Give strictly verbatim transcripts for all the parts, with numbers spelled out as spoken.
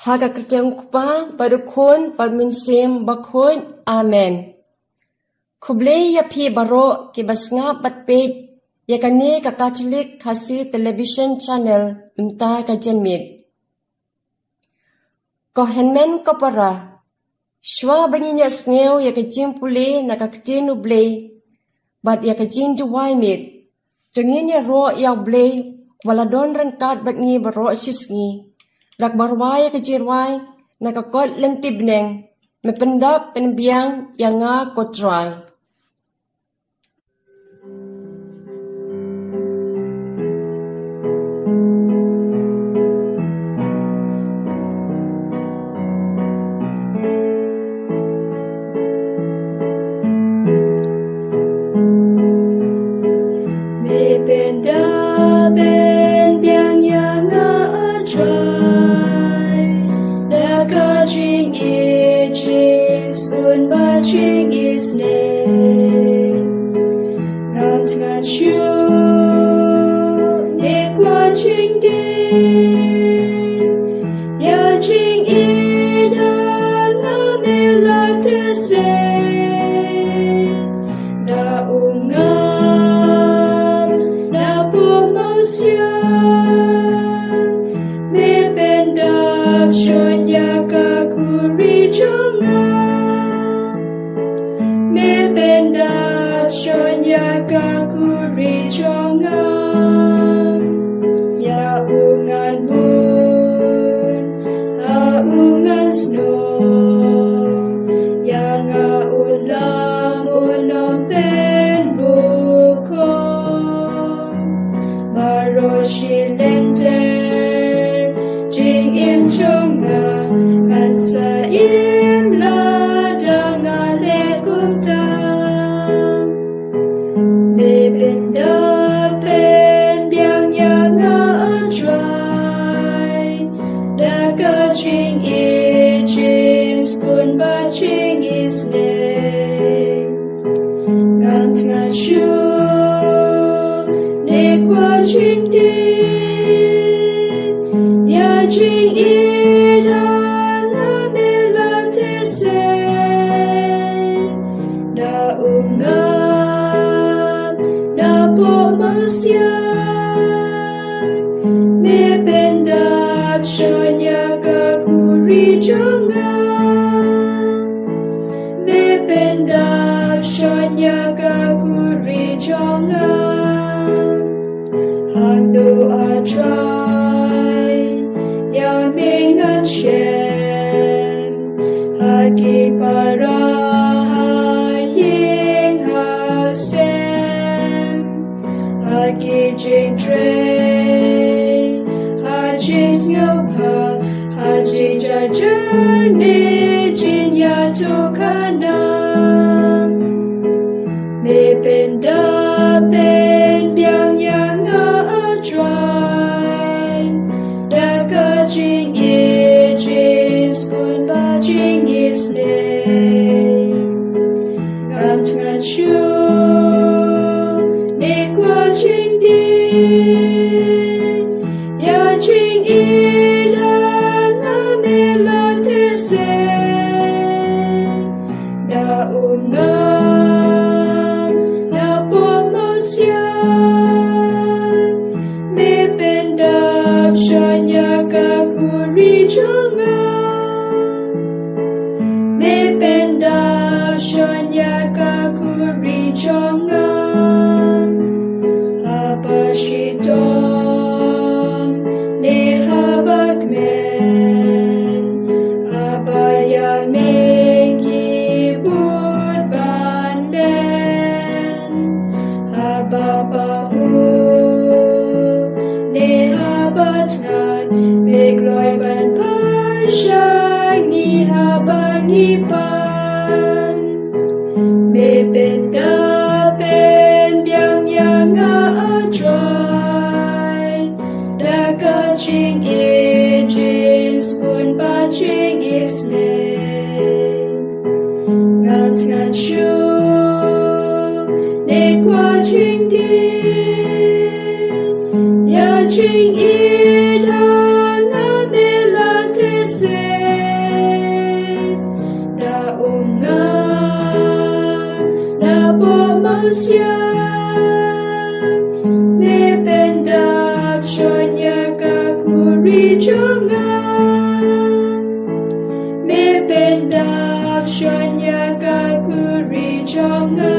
Haga kerjang kupa badukun badminsim bakun amen. Ku Blei ya pi baroh ke basngap batpej ya kane ka Katholik Khasi television channel unta ka jenmit. Ko henmen ko para shwa banginya sneu ya ka jimpule na ka kjinu Blei bat ya ka jin juwai mit. Jengin ya ro ya Blei waladon rengkat bat ngi baroh sisngi. Rak barwai ke jirwai na ka kot lentibneng mependap penbiang yang nga kotrai. Mependap penbiang yang nga atrai. Jing i jing spoon ba jing is name ngam tnga chu ne kwa jing ding ya jing i da nga me la te se da um ngam na po mau sia me pendap shon ya ka kuri jonga me pendap shon ya ka kuri jonga ya ungan bun a ungan snow ya nga ulam ulam pen bukom baroh shilenter jing im jonga kan sa im la danga le kumta me pendap pen biang yang atrai da ka jing i jing spoon ba jing is name ngam tnga chu ne kwa jing ding ya jing i da nga me la te se da um ngam na po masya me pendap shon ya ka kuri jonga me pendap shon ya ka kuri jonga hang do atrai ya mingan shen haki para haying hasem haki jing tre haji snyopa haji jar jar ne jin ya tukana me pendap pen biang yang atrai da ka jing i jing spoon ba jing is name ngam tnga chu ne kwa jing ding ya jing i da nga me la te se da um ngam na po masya me pendap shon ya ka kuri jonga me pendap shon ya ka kuri jonga haba shitong ne habak men haba yang mengi bud banden haba bahu ne habat ngan begloi ban pashang ni haba ni pan me pendap pen biang yang atrai da ka jing i jing spoon ba jing is name ngam tnga chu ne kwa jing ding ya jing i da nga me la te se sia me pendap shonya kakuri jonga me pendap shonya kakuri jonga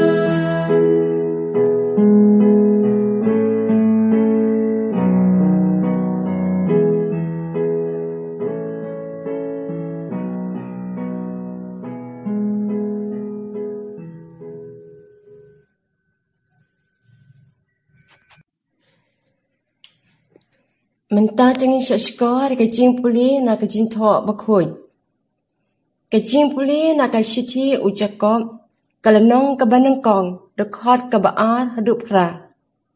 Mentah dengan syakskar ke jing puli na ke jing thok bakhoy. Ke jing puli na ke shiti ujakop kalanong ke banangkong dekhot ke baat hadup ra.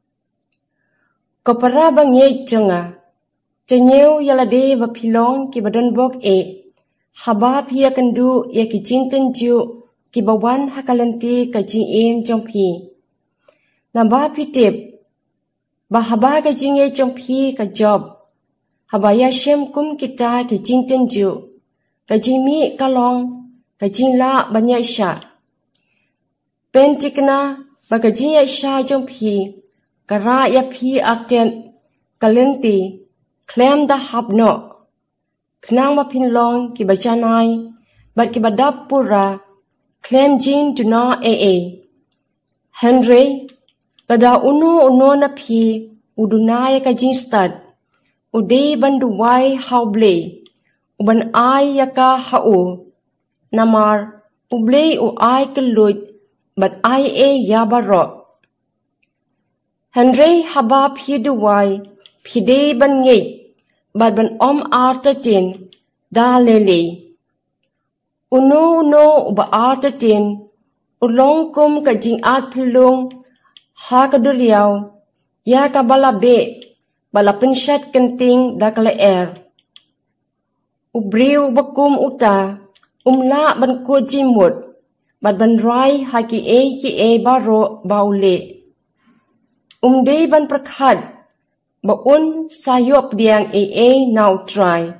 Ko para bangye jonga. Jenyeu yalade bapilong ki badan bok e. Haba pia kendu ya ki jing tenju ki bawan hakalanti ke jing em jompi. Namba pitip bahaba ka jinge chompi ka job habaya shem kum kita ki jingten ju ka jimi kalong ka jingla banya sha pentikna ba ka jinya sha chompi kara ya phi aten kalenti klem da habno knang ma pin long ki bajanai bat ki badap pura klem jing tuna e e Henry Pada uno uno na pi udunay ka jinstad uday banduway how Blei uban ay yaka hao namar ublay u ay kylluid but ay e yabaro Henry haba pi duway pi day ban ngit but ban om artatin da lele uno uno uba artatin ulong kum ka jing at pilung ha kaduriyaw ya ka balabe bala pensat kenting da kala er ubriw bakum uta umla ban ko jimut bad ban rai ha ki e ki e baro baule umde ban prakhat ba un sayop diang e e now try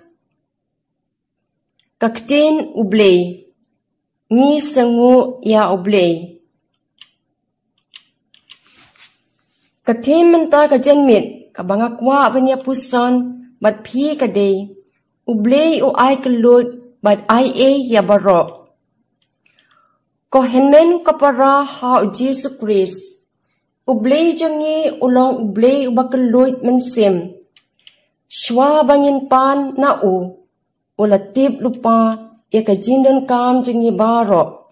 kaktin ublei ni sengu ya ublei Katim menta ka janmit ka bangakwa banya pusan bat pi ka day ublei u ay kylluid bat ay e yabaro ko henmen ka para ha u Jesus Christ ublei jangi ulong ublei u bakylluid mensim shwa bangin pan na u ulatip lupa ya ka jindan kam jangi baro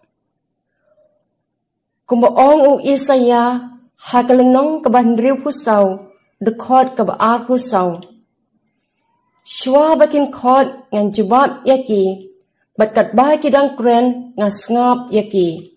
kumbaong u Isaya Hakalanong kabandriw pusaw, dekot kabaar pusaw. Shwa bakin kot ngan jubab yaki, bat katbay kidang kren nga ngap yaki.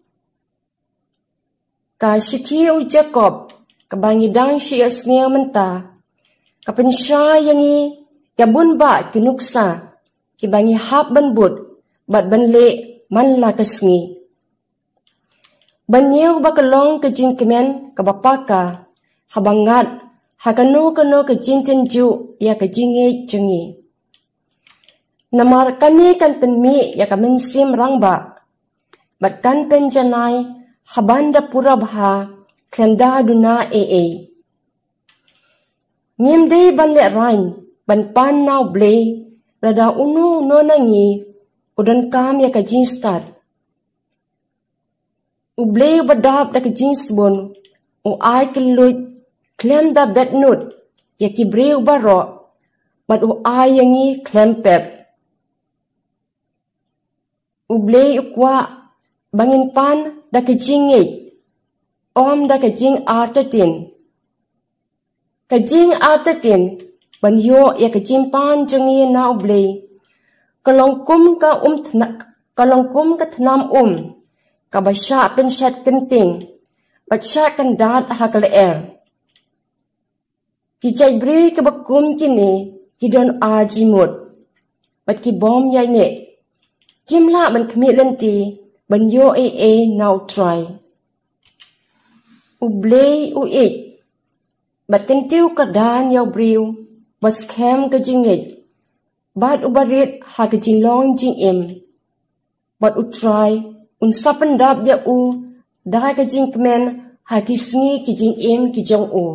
Ka shiti u Jacob, kabangidang siya sngaw menta, kapensya yangi, yabun ba kinuksa, kibangi hap banbut, bat banle man lakasngi. Banyaw bakalong ka jing kemen ka bapaka habangat hakano kano ka jing tenju ya ka jinge jengi namar kani kan penmi ya ka mensim rangba bat kan penjanai habanda pura bha klenda duna e e ngimde banle rain ban pan now Blei rada unu no nangi udan kam ya ka jing start Ublei badap da ka jins bon u ay kylluid klem da betnut ya ki brew baro but u ay yangi klem pep Ublei ukwa bangin pan da ka jingit om da ka jing artatin ka jing artatin ban yo ya ka jing pan jangi na ublei kalong kum ka um kalong kum ka thnam um kabasya pensat kenting, batsya kandat hakal er. Kijay beri kebakum kini, kidon ajimut. Bat kibom yay ne, kimla ban kemit lenti, ban yo e e now try. Ublei u it, bat kentiu kadan yaw briw, bas kem ka jingit, bat ubarit ha ka jinglong jing im, bat u try, un sapendap dia u dai ka jing kemen hakisngi kijing im kijong u.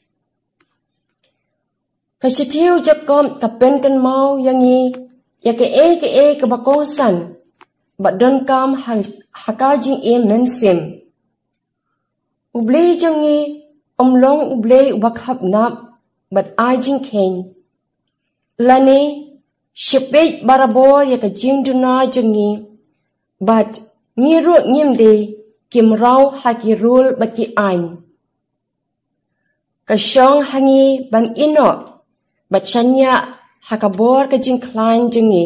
Kasitiu jakom kapen kan mau yangi ya ke e ke e ke bakongsan bat don kam hakajing im mensim. Ublei jangi omlong ublei wakhap nap bat ajing ken. Lani shipet barabor ya ke jing duna jangi bat ngiru ngimde kimrau hakirul bat ki ain. Kasyong hangi ban ino bat shanya hakabor ke jing klan jangi.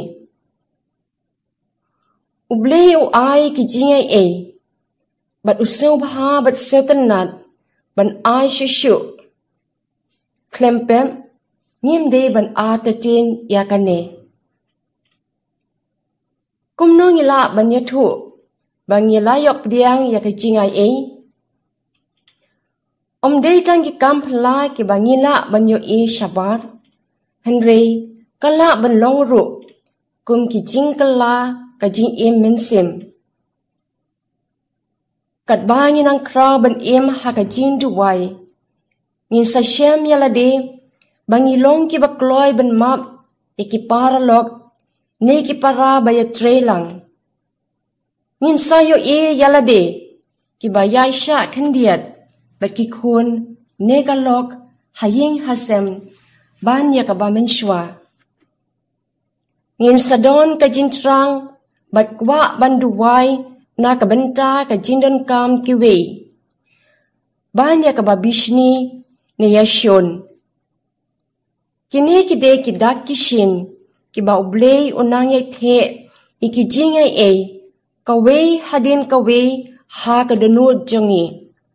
Ublei u ai ki jingai e bat usau baha bat setenat ban ai shishu klempem ngimde ban artatin yakane. Kumno ngila ban yathu ban ngila yok diang yak jingai e. Om dei tang ki kampla ki ban ngila ban yo e shabar. Henry kala ban longru kum ki jing kala ka jing em mensim. Kat bangi nang kra ban em ha ka jing duwai. Ngin sa shem yalade bangi long ki bakloi ban map iki para lok ne ki para baya trelang. Ngin sa yo e yalade ki bayai sha kandiat bat ki kun ne ka lok haying hasem ban ya ka ba menshwa. Ngin sadon ka jintrang bat kwa ban duwai na ka benta ka jindon kam kiwe. Ban ya ka ba bishni ne yashon. Kini kide ki dak kishin ki ba ublei unang yai the iki jingai e kawe hadin kawe ha ka danu jangi.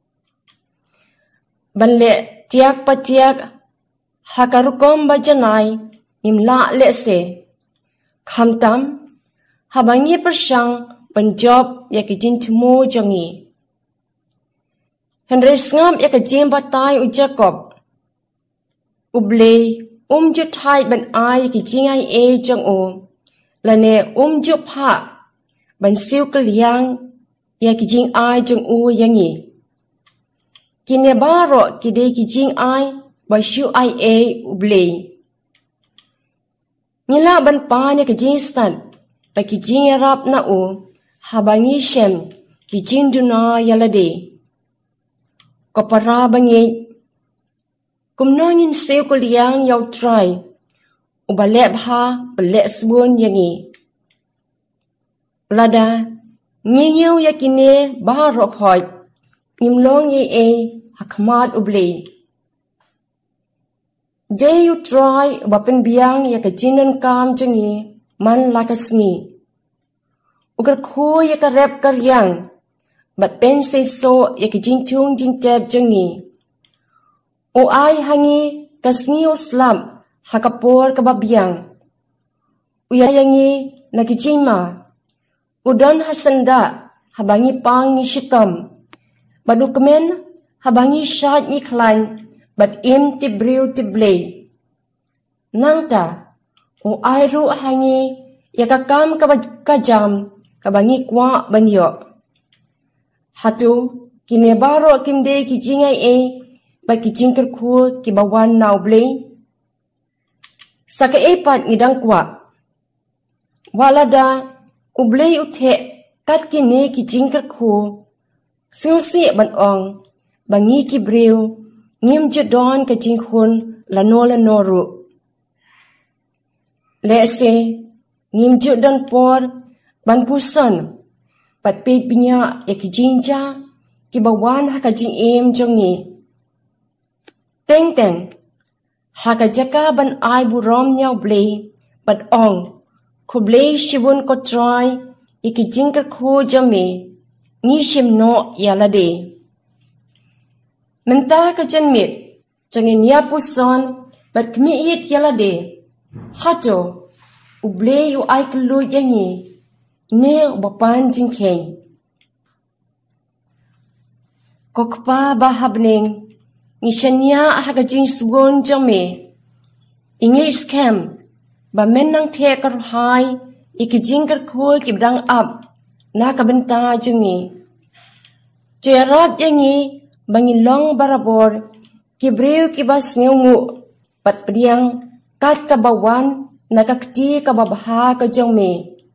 Banle tiak pa tiak ha ka rukom ba janai nimla le se. Khamtam habangi persang penjob ya ki jin tmu jangi. Henry ngam ya ka jim batai u Jacob. Ublei um ju thai ban ai ki jingai e jang o. Lane um ju pha ban siu kaliang ya ki jing ai jang u yangi. Kine baro ki de ki jing ai ba shu ai e ublei. Ngila ban pa ne ki jing stan ba ki jing rap na o habangi shem ki jing duna yalade. Kopara bangi kumnongin sew ko liang yaw try ubalep ha balep swon yangi. Lada nginyaw yakine barok hoy nimlong ye e hakmat ublei. Day you try wapen biang yakajinan kam jangi man lakasmi. Ugar ko yakarep karyang bat pen say so yakijin chung jin teb jangi. O ay hangi kasni o slam hakapor kababiang. Uyayangi nakijima. Udon hasanda habangi pang ni shikam. Badukemen habangi shad ni klan bat im tibriu tiblei. Nangta o ay ru hangi yakakam kabajam kabangi kwa banyo. Hatu kinebaro kimde kijingai e bat kijingker ku kibawan na ublei. Saka epat ngidang kwa. Walada ublei uthe kat kine kijingker ku. Susi ban ong bangi kibriu ngim judon kajingkun lano lano ru. Lese ngim judon por ban pusan pat pepinya ya kijingja kibawan hakajing em jongi. Teng teng hakajaka ban ai burom nyau blei bat ong ku blei shibun ko try ikijingker ku jame ngishim no yalade. Menta kajanmit jangin ya puson bat kmiit yalade. Hato ublei u ai kelu yangi ne bapan jingkeng. Kokpa bahabning ngishanya hakajing sugon jame. Inge scam ba menang the karhai ikijingker ku kibdang up na kabenta jungi. Jerat yangi bangin long barabor kibriu kibas ngeungu pat priang kat kabawan nakakti kababaha kajong me.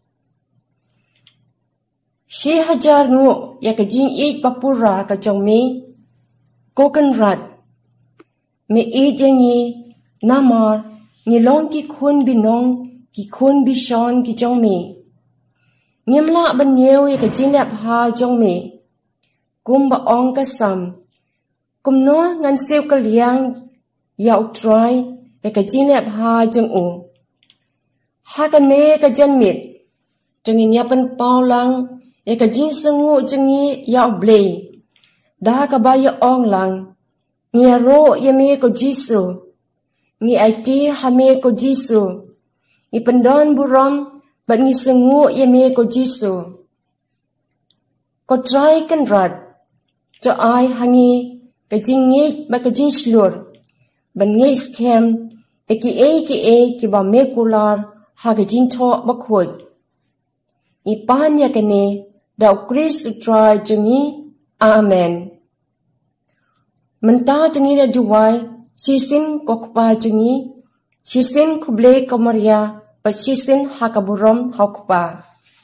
Shi hajar ngu ya kajing it papura kajong me kokan rat me it yangi namar ngilong ki khun binong ki khun bishon ki jong me. Ngimla banyew ya kajing lep ha jong me. Kum ba ong kasam. Kum no ngan siw kaliang ya utray ya kajing lep ha jong u. Ha kane kajan mit. Jongin yapan paulang ya kajing sengu jengi ya Blei. Dah kabaya ong lang. Ngi ro ya me ko Jisu. Ngi aiti ha me ko Jisu. Ngi pendon buram bat ngi sengu ya me ko Jisu. Ko try kan rat. Jo ai hangi kajing ngit ba kajing slur. Ban ngit scam eki e ki e ki ba me kular ha kajing to ba khod. Ipan ya kane da Chris try jengi amen. Menta jengi da duwai sisin kokpa jengi sisin kublei komaria ba sisin hakaburom hakpa.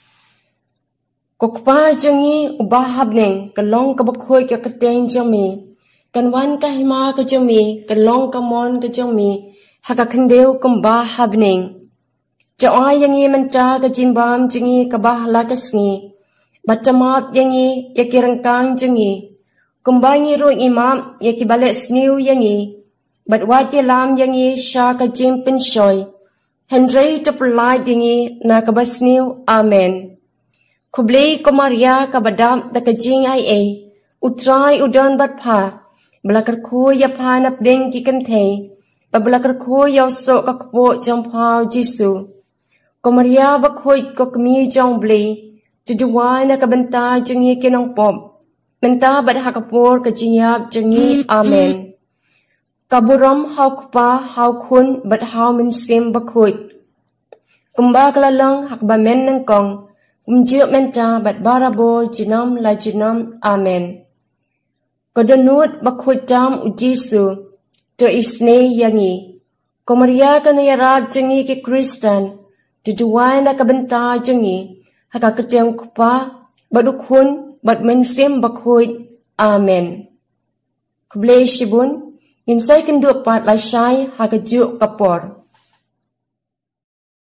Kokpa jengi ubah habneng kalong kabakhoi ka kateng jami kanwan ka hima ka jami kalong kamon ka jami hakakhendeu kamba habneng. Joai yangi menta ka jimbam jengi kabah lakasngi batamap yangi yakirangkang jengi kumbangi ro imam yakibalik sniu yangi batwat yalam yangi sha ka jim penshoy hendrei tapulai yangi na kabasniu amen. Kublei komaria kabadam da kajing ai e utrai udan batpa belakar ko ya pa napdeng ki kanthe babelakar ko ya so ka kpo jampau Jisu. Komaria bakhoi ko kmi jong Blei tuduwa na kabanta jengi kinong pop menta bad hakapor kajingap jengi amen. Kaburam hau kpa hau kun bad hau minsim bakhoi kumba kalalang hakbamen ng kong umjir menta bat barabo jinam la jinam amen. Kodonut bakhut jam ujisu to isne yangi. Komaria kana yarab jengi ki Kristan tuduwai na kabenta jengi hakakateng kupa badukun bat mensim bakhut amen. Kublei shibun imsai kenduk pat lai shai hakajuk kapor.